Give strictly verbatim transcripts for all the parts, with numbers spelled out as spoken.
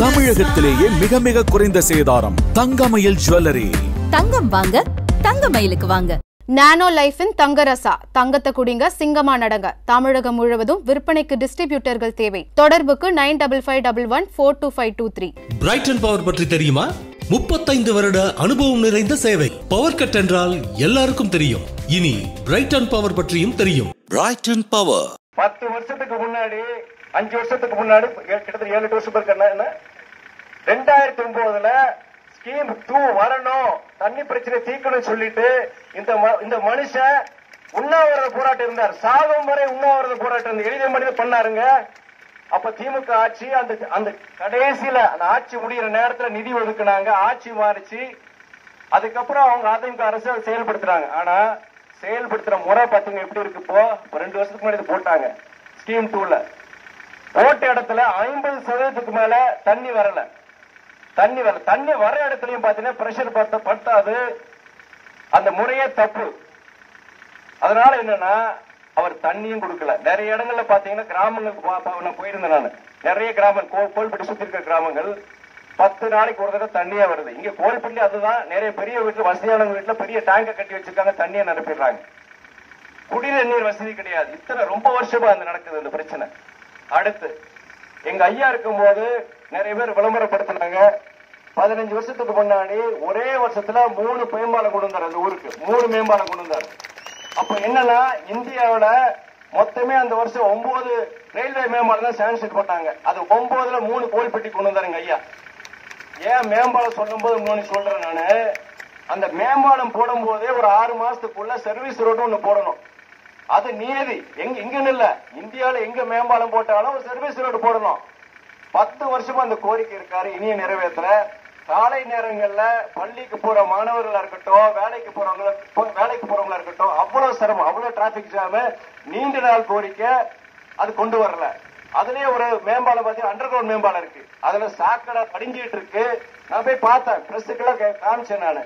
தமிழகத்திலேயே மிக மிக குறைந்த சேதாரம் தங்கமயில் ஜுவல்லரி. தங்கம் வாங்க தங்கமயிலுக்கு வாங்க. நானோ லைஃபின் தங்கரசா தங்கத்தை குடிங்க சிங்கமா நடங்க. தமிழகம் முழுவதும் விற்பனைக்கு டிஸ்ட்ரிபியூட்டர்கள் தேவை. தொடர்புக்கு nine double five double one four two five two three. Brighton power பற்றி தெரியுமா? முப்பத்தைந்து வருட அனுபவம் நிறைந்த சேவை. பவர் கட் என்றால் எல்லாருக்கும் தெரியும். இனி பிரைட்டன் பவர் பற்றியும் தெரியும். பிரைட்டன் பவர் பத்து வருஷத்துக்கு முன்னாடி அஞ்சு வருஷத்துக்கு முன்னாடி கிட்டத்தட்ட ஏழு எட்டு வருஷம் இருக்கு. ரெண்டாயிரத்தி ஒன்பதுல ஸ்கீம் டூ வரணும், தண்ணி பிரச்சனை தீர்க்கணும் சொல்லிட்டு இந்த இந்த மனுஷன் உண்ணாவிரத போராட்டம் இருந்தார். சாகும் வரை உண்ணாவிரத போராட்டம் எளிய மனிதன் பண்ணாருங்க. அப்ப திமுக ஆட்சி அந்த அந்த கடைசியில அந்த ஆட்சி முடிகிற நேரத்தில் நிதி ஒதுக்குனாங்க, ஆட்சி மாறிச்சு. அதுக்கப்புறம் அவங்க அதிமுக அரசு செயல்படுத்துறாங்க. ஆனா செயல்படுத்துற முறை பாத்தீங்க எப்படி இருக்கு. இப்போ ரெண்டு வருஷத்துக்கு முன்னாடி போட்டாங்க ஸ்கீம் டூல, போட்ட இடத்துல ஐம்பது சதவீதத்துக்கு மேல தண்ணி வரல. தண்ணி வரல தண்ணி வர இடத்துலயும் பாத்தீங்கன்னா பிரஷர் பத்தாது. அந்த முறையே தப்பு. அதனால என்னன்னா அவர் தண்ணியும் கொடுக்கல. நிறைய இடங்கள்ல பாத்தீங்கன்னா கிராமங்களுக்கு நான் போயிருந்தேன். நான் நிறைய கிராமம் கோல்பட்டி சுத்தி இருக்கிற கிராமங்கள் பத்து நாளைக்கு ஒரு தடவை தண்ணியா வருது. இங்க கோல்பட்டி அதுதான். நிறைய பெரிய வீட்டுல வசதியான வீட்டுல பெரிய டேங்க கட்டி வச்சிருக்காங்க, தண்ணியை நிரப்பிடுறாங்க. குடிநீர் நீர் வசதி கிடையாது. இத்தனை ரொம்ப வருஷமா அந்த நடக்குது இந்த பிரச்சனை. அடுத்து எங்க ஐயா இருக்கும் போது நிறைய பேர் விளம்பரப்படுத்தினாங்க. பதினஞ்சு வருஷத்துக்கு முன்னாடி ஒரே வருஷத்துல மூணு மேம்பாலம் கொண்டு வந்தார். அந்த ஊருக்கு மூணு மேம்பாலம் கொண்டு வந்தார். அப்ப என்னன்னா இந்தியாவில மொத்தமே அந்த வருஷம் ஒன்பது ரயில்வே மேம்பாலம் தான் சாங்ஷன் பண்ணாங்க. அது ஒன்பதுல மூணு கோல்பட்டி கொண்டு வந்தாருங்க ஐயா. ஏன் மேம்பாலம் சொல்லும் போது மூணு சொல்றேன் நானு, அந்த மேம்பாலம் போடும் போதே ஒரு ஆறு மாசத்துக்குள்ள சர்வீஸ் ரோடு ஒண்ணு போடணும். அது நியதி. எங்க இங்கன்னு இல்ல, இந்தியாவில எங்க மேம்பாலம் போட்டாலும் ஒரு சர்வீஸ் ரோடு போடணும். பத்து வருஷமா அந்த கோரிக்கை இருக்காரு, இனிய நிறைவேற்ற. காலை நேரங்கள்ல பள்ளிக்கு போற மாணவர்களா இருக்கட்டும், வேலைக்கு போறவங்க வேலைக்கு போறவங்களா இருக்கட்டும், அவ்வளவு சிரமம், அவ்வளவு டிராபிக் ஜாம். நீண்ட நாள் கோரிக்கை, அது கொண்டு வரல. அதுலயே ஒரு மேம்பாலம் பாத்தீங்கன்னா அண்டர் கிரவுண்ட் மேம்பாலம் இருக்கு. அதுல சாக்கடை படிஞ்சிட்டு இருக்கு. நான் போய் பார்த்தேன், பிரஸுக்கெல்லாம் காமிச்சேன் நானு.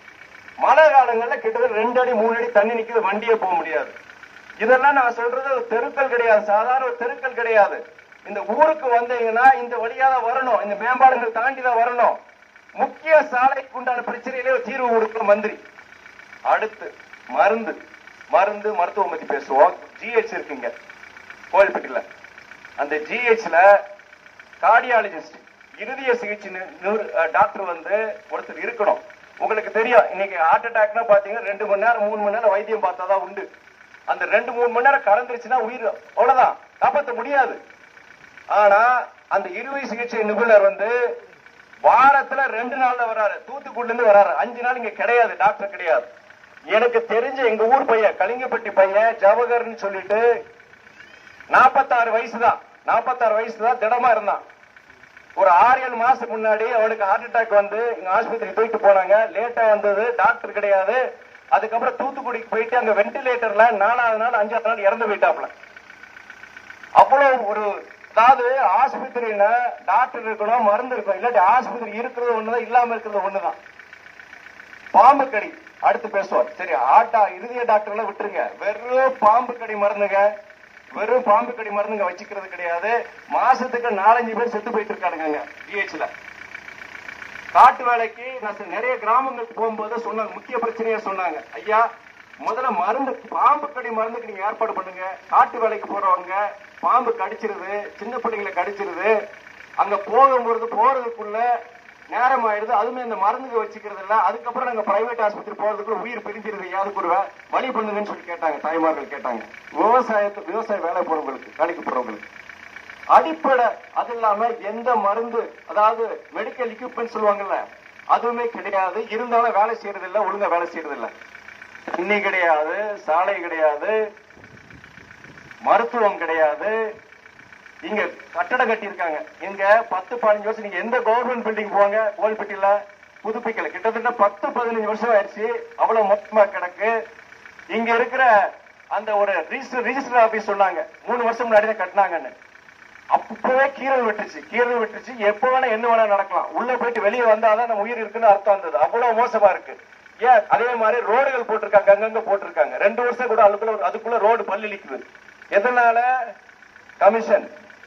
மழை காலங்கள்ல கிட்டத்தட்ட ரெண்டு அடி மூணு அடி தண்ணி நிக்குது, வண்டியே போக முடியாது. இதெல்லாம் நான் சொல்றது தெருக்கள் கிடையாது, சாதாரண ஒரு தெருக்கள் கிடையாது. இந்த ஊருக்கு வந்தீங்கன்னா இந்த வழியா தான் வரணும், இந்த மேம்பாலங்கள் தாண்டி தான் வரணும். முக்கிய சாலைக்கு உண்டான பிரச்சனையிலே தீர்வு கொடுக்கிற மந்திரி. அடுத்து மருந்து மருந்து மருத்துவம் பத்தி பேசுவோம். ஜிஹெச் இருக்குங்க கோயில்பட்டியில. அந்த ஜிஹெச்ல கார்டியாலஜிஸ்ட், இருதய சிகிச்சை டாக்டர் வந்து ஒருத்தர் இருக்கணும். உங்களுக்கு தெரியும், இன்னைக்கு ஹார்ட் அட்டாக்னா பாத்தீங்கன்னா ரெண்டு மணி நேரம் மூணு மணி நேரம் வைத்தியம் பார்த்தாதான் உண்டு. அந்த ரெண்டு மூணு மணி நேரம் கலந்துருச்சுன்னா உயிர் அவ்வளவுதான், காப்பாற்ற முடியாது. ஆனா அந்த இருதய சிகிச்சை நிபுணர் வந்து வாரத்துல ரெண்டு நாள்ல வராரு, தூத்துக்குடில இருந்து வராரு. அஞ்சு நாள் இங்க கிடையாது, டாக்டர் கிடையாது. எனக்கு தெரிஞ்ச எங்க ஊர் பையன், கலிங்கப்பட்டி பையன் ஜவஹர்னு சொல்லிட்டு நாற்பத்தாறு வயசு தான் நாற்பத்தாறு வயசு தான் திடமா இருந்தான். ஒரு ஆறு ஏழு மாசத்துக்கு முன்னாடி அவனுக்கு ஹார்ட் அட்டாக் வந்து இங்க ஆஸ்பத்திரி தூக்கிட்டு போனாங்க. லேட்டா வந்தது, டாக்டர் கிடையாது. அதுக்கப்புறம் தூத்துக்குடிக்கு போயிட்டு அங்க வெண்டிலேட்டர்ல நாலாவது நாள் அஞ்சாவது நாள் இறந்து போயிட்டாப்ல. அவ்வளவு ஒரு, அதாவது ஆஸ்பத்திரியில டாக்டர் இருக்கணும், மருந்து இருக்கணும். இல்லாட்டி ஆஸ்பத்திரி இருக்கிறது ஒண்ணுதான், இல்லாம இருக்கிறது ஒண்ணுதான். பாம்பு கடி அடுத்து பேசுவார். சரி, ஆட்டா இருதய டாக்டர் எல்லாம் விட்டுருங்க, வெறும் பாம்பு கடி மருந்துங்க, வெறும் பாம்பு கடி மருந்துங்க வச்சுக்கிறது கிடையாது. மாசத்துக்கு நாலஞ்சு பேர் செத்து போயிட்டு இருக்கானுங்க ஜிஹெச்ல. காட்டு வேலைக்கு நான் நிறைய கிராமங்களுக்கு போகும்போது சொன்னாங்க, முக்கிய பிரச்சனையா சொன்னாங்க, ஐயா முதல்ல மருந்து பாம்பு கடி மருந்துக்கு நீங்க ஏற்பாடு பண்ணுங்க. காட்டு வேலைக்கு போறவங்க பாம்பு கடிச்சிருது, சின்ன பிள்ளைங்களை கடிச்சிருது. அங்க போகும்போது போறதுக்குள்ள நேரம் ஆயிடுது, அதுமே இந்த மருந்துக்கு வச்சுக்கிறது இல்ல. அதுக்கப்புறம் நாங்க பிரைவேட் ஆஸ்பத்திரி போறதுக்குள்ள உயிர் பிரிஞ்சிருது. யாருக்கு ஒரு வழி பண்ணுங்கன்னு சொல்லி கேட்டாங்க, தாய்மார்கள் கேட்டாங்க. விவசாயத்து விவசாய வேலை போறவங்களுக்கு, வேலைக்கு போறவங்களுக்கு அடிப்படை அது இல்லாம எந்த மருந்து, அதாவது மெடிக்கல் எக்யூப்மெண்ட் சொல்லுவாங்கல்ல, அதுவுமே கிடையாது. இருந்தாலும் வேலை செய்யறது இல்ல, ஒழுங்கா வேலை செய்யறது இல்ல. தண்ணி கிடையாது, சாலை கிடையாது, மருத்துவம் கிடையாது. இங்க கட்டடம் கட்டி இருக்காங்க. இங்க பத்து பதினஞ்சு வருஷம் நீங்க எந்த கவர்மெண்ட் பில்டிங் போவாங்க கோயில்பட்டியில புதுப்பிக்கல. கிட்டத்தட்ட பத்து பதினஞ்சு வருஷம் ஆயிடுச்சு, அவ்வளவு மொத்தமா கிடக்கு. இங்க இருக்கிற அந்த ஒரு ரிஜிஸ்டர் ஆபீஸ் சொன்னாங்க மூணு வருஷம் முன்னாடி தான் கட்டினாங்கன்னு. அப்பவே கீரல் விட்டுருச்சு, கீரல் விட்டுருச்சு. எப்ப வேணா என்ன வேணா நடக்கலாம். உள்ள போயிட்டு வெளியே வந்தாதான் நம்ம உயிர் இருக்குன்னு அர்த்தம் வந்தது. அவ்வளவு மோசமா இருக்கு. ஏன் அதே மாதிரி ரோடுகள் போட்டிருக்காங்க, அங்கங்க போட்டிருக்காங்க. ரெண்டு வருஷம் கூட அதுக்குள்ள அதுக்குள்ள ரோடு பல்லி இழிக்குது. எதனால? கமிஷன்.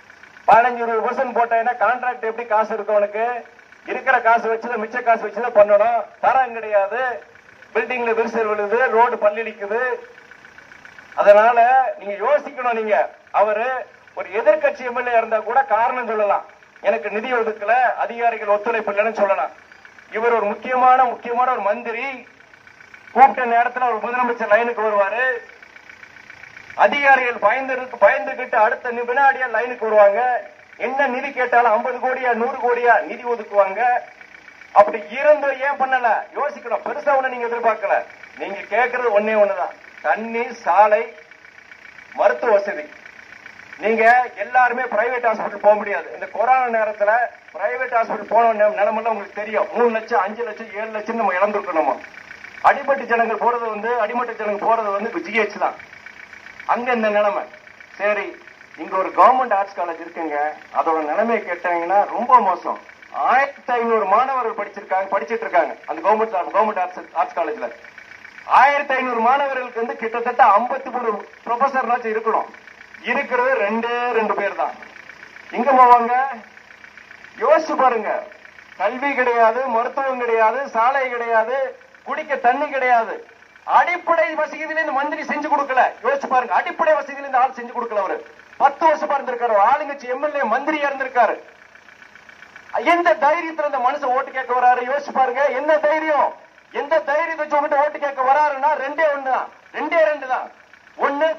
பதினஞ்சு இருபது பர்சன்ட் போட்டேன்னா கான்ட்ராக்ட் எப்படி காசு இருக்கும் உனக்கு? இருக்கிற காசு வச்சுதான் மிச்ச காசு வச்சுதான் பண்ணணும். தரம் கிடையாது, பில்டிங்ல விரிசல் விழுது, ரோடு பல்லிழிக்குது. அதனால நீங்க யோசிக்கணும். நீங்க அவரு ஒரு எதிர்கட்சி எம்எல்ஏ இருந்தா கூட காரணம் சொல்லலாம், எனக்கு நிதி ஒதுக்கல, அதிகாரிகள் ஒத்துழைப்பு இல்லைன்னு சொல்லலாம். இவர் ஒரு முக்கியமான முக்கியமான ஒரு மந்திரி, கூப்பிட்ட நேரத்தில் ஒரு முதலமைச்சர் லைனுக்கு வருவாரு, அதிகாரிகள் பயந்து பயந்துகிட்டு அடுத்த வினாடியா லைனுக்கு வருவாங்க. என்ன நிதி கேட்டாலும் ஐம்பது கோடியா நூறு கோடியா நிதி ஒதுக்குவாங்க. அப்படி இருந்து ஏன் பண்ணல யோசிக்கணும். பெருசா ஒண்ணு நீங்க எதிர்பார்க்கல. நீங்க கேட்கறது ஒன்னே ஒண்ணுதான், தண்ணி, சாலை, மருத்துவ வசதி. நீங்க எல்லாருமே பிரைவேட் ஹாஸ்பிட்டல் போக முடியாது. இந்த கொரோனா நேரத்துல பிரைவேட் ஹாஸ்பிட்டல் போன நிலைமையில உங்களுக்கு தெரியும். மூணு லட்சம் அஞ்சு லட்சம் ஏழு லட்சம் நம்ம இழந்திருக்கணும். அடிமட்ட ஜனங்கள் போறது வந்து அடிமட்ட ஜனங்கள் போறது வந்து ஜிஹெச் தான். அங்க இந்த நிலைமை. சரி, இங்க ஒரு கவர்மெண்ட் ஆர்ட்ஸ் காலேஜ் இருக்குங்க, அதோட நிலைமையை கேட்டாங்கன்னா ரொம்ப மோசம். ஆயிரத்தி ஐநூறு மாணவர்கள் படிச்சிருக்காங்க படிச்சிட்டு இருக்காங்க அந்த கவர்மெண்ட் கவர்மெண்ட் ஆர்ட்ஸ் காலேஜ்ல. ஆயிரத்தி ஐநூறு மாணவர்களுக்கு வந்து கிட்டத்தட்ட ஐம்பத்தி மூணு ப்ரொஃபசர்னாச்சும் இருக்கணும். இருக்கிறது ரெண்டே ரெண்டு பேர் தான். எங்க போவாங்க யோசிச்சு பாருங்க. கல்வி கிடையாது, மருத்துவம் கிடையாது, சாலை கிடையாது, குடிக்க தண்ணி கிடையாது. அடிப்படை வசதியில இந்த மந்திரி செஞ்சு கொடுக்கல. யோசிச்சு பாருங்க, அடிப்படை வசதியில இந்த ஆள் செஞ்சு கொடுக்கல. அவரு பத்து வருஷமா இருந்திருக்காரு, ஆளுங்கட்சி எம்எல்ஏ மந்திரியா இருந்திருக்காரு. எந்த தைரியத்துல இந்த மனுஷன் ஓட்டு கேட்க வராரு யோசிச்சு பாருங்க. என்ன தைரியம்? எந்த தைரியத்தை சொல்லிட்டு ஓட்டு கேட்க வராருன்னா ரெண்டே ஒண்ணு தான், ரெண்டே ரெண்டு தான். ஒண்ணு,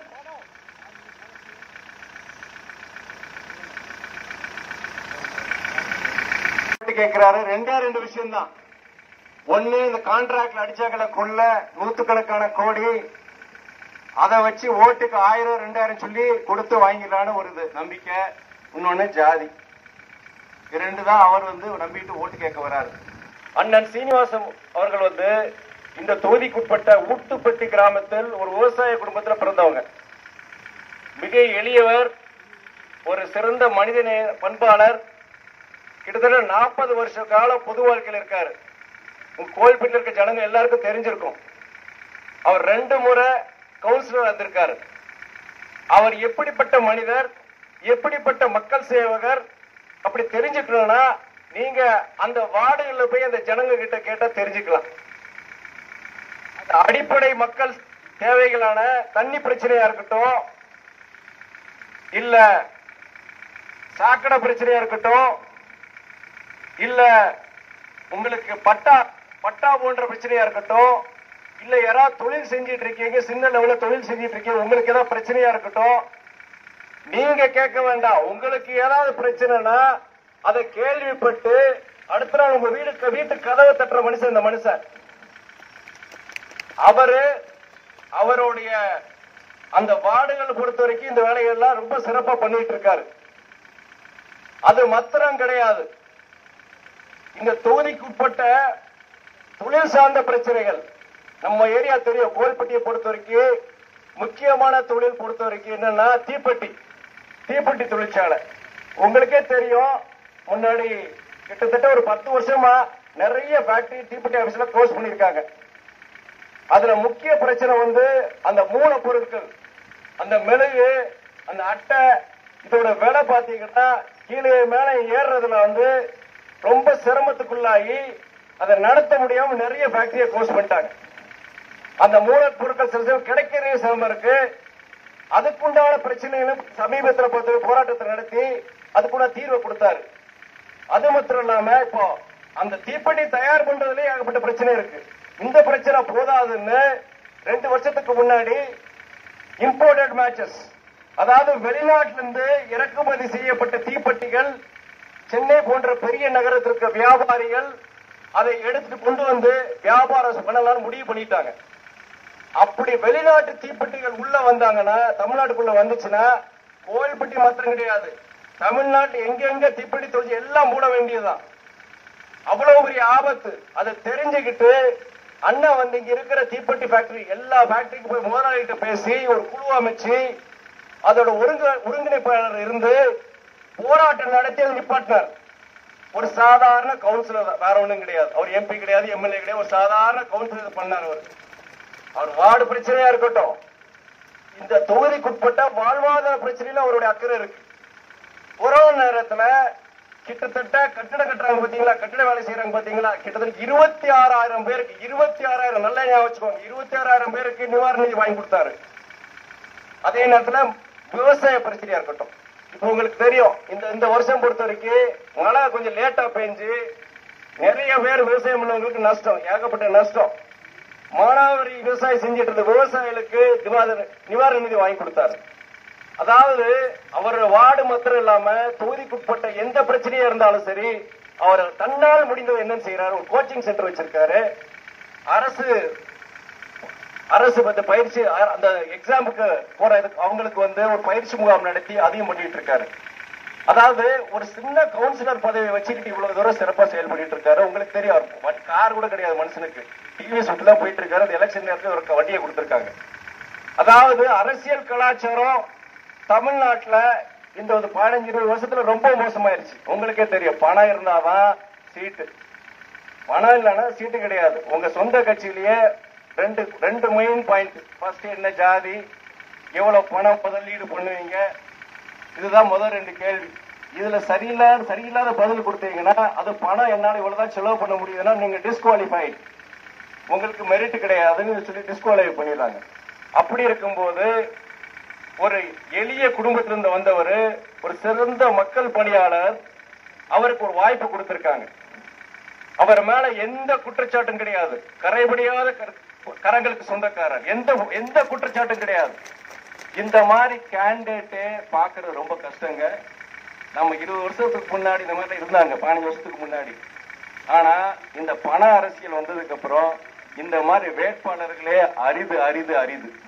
கேட்கிறாரு. ரெண்டே ரெண்டு விஷயம் தான். ஒண்ணு, இந்த கான்ட்ராக்ட்ல அடிச்சாக்கல கொள்ள நூத்துக்கணக்கான கோடி, அதை வச்சு ஓட்டுக்கு ஆயிரம் ரெண்டாயிரம் சொல்லி கொடுத்து வாங்கிடலான்னு ஒரு நம்பிக்கை. இன்னொன்னு ஜாதி. இரண்டு தான் அவர் வந்து நம்பிட்டு ஓட்டு கேட்க வராரு. அண்ணன் சீனிவாசன் அவர்கள் வந்து இந்த தொகுதிக்குட்பட்ட ஊட்டுப்பட்டி கிராமத்தில் ஒரு விவசாய குடும்பத்தில் பிறந்தவங்க. மிக எளியவர், ஒரு சிறந்த மனித பண்பாளர். கிட்டத்தட்ட நாற்பது வருஷ காலம் பொது வாழ்க்கையில் இருக்காரு. கோயில்பட்டியில் இருக்க ஜனங்க எல்லாருக்கும் தெரிஞ்சிருக்கும். அவர் ரெண்டு முறை கவுன்சிலர் வந்திருக்காரு. அவர் எப்படிப்பட்ட மனிதர், எப்படிப்பட்ட மக்கள் சேவகர் அப்படி தெரிஞ்சுக்கணும்னா நீங்க அந்த வார்டுகள்ல போய் அந்த ஜனங்க கிட்ட கேட்டா தெரிஞ்சுக்கலாம். அடிப்படை மக்கள் தேவைகளான தண்ணி பிரச்சனையா இருக்கட்டும், இல்ல சாக்கடை பிரச்சனையா இருக்கட்டும், இல்ல உங்களுக்கு பட்டா பட்டா போன்ற பிரச்சனையா இருக்கட்டும், இல்ல யாராவது தொழில் செஞ்சிட்டு இருக்கீங்க, சின்ன லெவல்ல தொழில் செஞ்சிட்டு இருக்கீங்க, உங்களுக்கு ஏதாவது பிரச்சனையா இருக்கட்டும், நீங்க கேட்க வேண்டாம். உங்களுக்கு ஏதாவது பிரச்சனைனா அதை கேள்விப்பட்டு அடுத்த நாள் உங்க வீடு வீட்டு கதவை தட்டுற மனுஷன் இந்த மனுஷன். அவரு அவருடைய அந்த வார்டுகளை பொறுத்த வரைக்கும் இந்த வேலைகள்லாம் ரொம்ப சிறப்பா பண்ணிட்டு இருக்காரு. அது மாத்திரம் கிடையாது, இந்த தொகுதிக்கு உட்பட்ட தொழில் சார்ந்த பிரச்சனைகள் நம்ம ஏரியா தெரியும். கோயில்பட்டியை பொறுத்த வரைக்கும் முக்கியமான தொழில் பொறுத்த வரைக்கும் என்னன்னா தீப்பெட்டி தீப்பெட்டி தொழிற்சாலை. உங்களுக்கே தெரியும், முன்னாடி கிட்டத்தட்ட ஒரு பத்து வருஷமா நிறைய ஃபேக்டரி தீப்பெட்டி ஆபீஸ்ல க்ளோஸ் பண்ணிருக்காங்க. அதுல முக்கிய பிரச்சனை வந்து அந்த மூல பொருட்கள், அந்த மெழுகு, அந்த அட்டை, இதோட விலை பாத்தீங்கன்னா கீழே மேல ஏறுறதுல வந்து ரொம்ப சிரமத்துக்குள்ளாகி அதை நடத்த முடியாம நிறைய ஃபேக்டரியை க்ளோஸ் பண்ணிட்டாங்க. அந்த மூலப்பொருட்கள் சில கிடைக்கிற சிரமம் இருக்கு. அதுக்குண்டான பிரச்சனைகளும் சமீபத்தில் பொறுத்த போராட்டத்தை நடத்தி அதுக்குள்ள தீர்வை கொடுத்தாரு. அது மாத்திரம் இல்லாம இப்போ அந்த தீப்பெட்டி தயார் பண்றதுலயே ஏகப்பட்ட பிரச்சனை இருக்கு. இந்த பிரச்சனை போதாதுன்னு ரெண்டு வருஷத்துக்கு முன்னாடி இம்போர்ட்டட் மேட்சஸ், அதாவது வெளிநாட்டிலிருந்து இறக்குமதி செய்யப்பட்ட தீப்பெட்டிகள் சென்னை போன்ற பெரிய நகரத்திற்கு வியாபாரிகள் அதை எடுத்துட்டு கொண்டு வந்து வியாபாரம் பண்ணலாம் முடிவு பண்ணிட்டாங்க. அப்படி வெளிநாட்டு தீப்பெட்டிகள் உள்ள வந்தாங்கன்னா, தமிழ்நாட்டுக்குள்ள வந்துச்சுன்னா கோயில்பட்டி மாத்திரம் கிடையாது, தமிழ்நாட்டு எங்க எங்க தீப்பெட்டி தொழில் எல்லாம் மூட வேண்டியதுதான். அவ்வளவு பெரிய ஆபத்து. அதை தெரிஞ்சுக்கிட்டு அண்ணன் வந்து இங்க இருக்கிற தீப்பெட்டி ஃபேக்டரி எல்லா ஃபேக்டரிக்கு போய் முதலாளிகிட்ட பேசி ஒரு குழு அமைச்சு அதோட ஒருங்க ஒருங்கிணைப்பாளர் இருந்து போராட்டம் நடத்தி அதை நிப்பாட்டினார். ஒரு சாதாரண கவுன்சிலர், வேற ஒண்ணும் கிடையாது. அவர் எம்பி கிடையாது, எம்எல்ஏ கிடையாது, ஒரு சாதாரண கவுன்சிலர் பண்ணார். அவர் அவர் வார்டு பிரச்சனையா இருக்கட்டும், இந்த தொகுதிக்குட்பட்ட வாழ்வாதார பிரச்சனையில அவருடைய அக்கறை இருக்கு. கொரோனா நேரத்துல கிட்டத்தட்ட கட்டிட கட்டுறாங்க பாத்தீங்களா, கட்டிட வேலை செய்யறாங்க பாத்தீங்களா, கிட்டத்தட்ட இருபத்தி ஆறாயிரம் பேருக்கு இருபத்தி ஆறாயிரம் நல்ல ஞாபகம் வச்சுக்கோங்க, இருபத்தி ஆறாயிரம் பேருக்கு நிவாரண நிதி வாங்கி கொடுத்தாரு. அதே நேரத்துல விவசாய பிரச்சனையா இருக்கட்டும், இப்ப உங்களுக்கு தெரியும் இந்த இந்த வருஷம் பொறுத்த வரைக்கும் மழை கொஞ்சம் லேட்டா பெஞ்சு நிறைய பேர் விவசாயம் உள்ளவங்களுக்கு நஷ்டம், ஏகப்பட்ட நஷ்டம். மானாவாரி விவசாயம் செஞ்சிட்டு இருந்த விவசாயிகளுக்கு நிவாரண நிதி வாங்கி கொடுத்தாரு. அதாவது அவர் வார்டு மாத்திரம் இல்லாம தொகுதிக்குட்பட்ட எந்த பிரச்சனையா இருந்தாலும் சரி அவர் தன்னால் முடிந்தது என்னன்னு செய்யறாரு. ஒரு கோச்சிங் சென்டர் வச்சிருக்காரு. அரசு அரசு வந்து பயிற்சி அந்த எக்ஸாமுக்கு போற அவங்களுக்கு வந்து ஒரு பயிற்சி முகாம் நடத்தி அதையும் பண்ணிட்டு இருக்காரு. அதாவது ஒரு சின்ன கவுன்சிலர் பதவியை வச்சுக்கிட்டு இவ்வளவு தூரம் சிறப்பா செயல்பட்டு இருக்காரு. உங்களுக்கு தெரியும், கார் கூட கிடையாது மனுஷனுக்கு, டிவிஎஸ் விட்டு தான் போயிட்டு இருக்காரு. அந்த எலெக்ஷன் நேரத்தில் ஒரு வண்டியை கொடுத்திருக்காங்க. அதாவது அரசியல் கலாச்சாரம் தமிழ்நாட்டுல இந்த ஒரு பதினஞ்சு இருபது வருஷத்துல ரொம்ப மோசமாயிருச்சு. உங்களுக்கே தெரியும், பணம் இருந்தாதான் சீட்டு, பணம் இல்லைன்னா சீட்டு கிடையாது. உங்க சொந்த கட்சியிலேயே ரெண்டு ரெண்டு மெயின் பாயிண்ட். ஃபர்ஸ்ட் என்ன ஜாதி, எவ்வளவு பணம் முதலீடு பண்ணுவீங்க, இதுதான் முதல் ரெண்டு கேள்வி. இதுல சரியில்லாத சரியில்லாத பதில் கொடுத்தீங்கன்னா அது பணம் என்னால இவ்வளவுதான் செலவு பண்ண முடியுதுன்னா நீங்க டிஸ்குவாலிஃபைடு, உங்களுக்கு மெரிட் கிடையாதுன்னு சொல்லி டிஸ்குவாலிஃபை பண்ணிடுறாங்க. அப்படி இருக்கும்போது ஒரு எளிய குடும்பத்திலிருந்து வந்தவர், ஒரு சிறந்த மக்கள் பணியாளர், அவருக்கு ஒரு வாய்ப்பு கொடுத்திருக்காங்க. அவர் மேல எந்த குற்றச்சாட்டும் கிடையாது, கரைபடியாத கரங்களுக்கு சொந்தக்காரர், எந்த எந்த குற்றச்சாட்டும் கிடையாது. இந்த மாதிரி கேண்டிடேட்டே பாக்குறது ரொம்ப கஷ்டங்க. நம்ம இருபது வருஷத்துக்கு முன்னாடி இந்த மாதிரி இருந்தாங்க, பதினஞ்சு வருஷத்துக்கு முன்னாடி. ஆனா இந்த பண அரசியல் வந்ததுக்கு அப்புறம் இந்த மாதிரி வேட்பாளர்களே அரிது அரிது அரிது.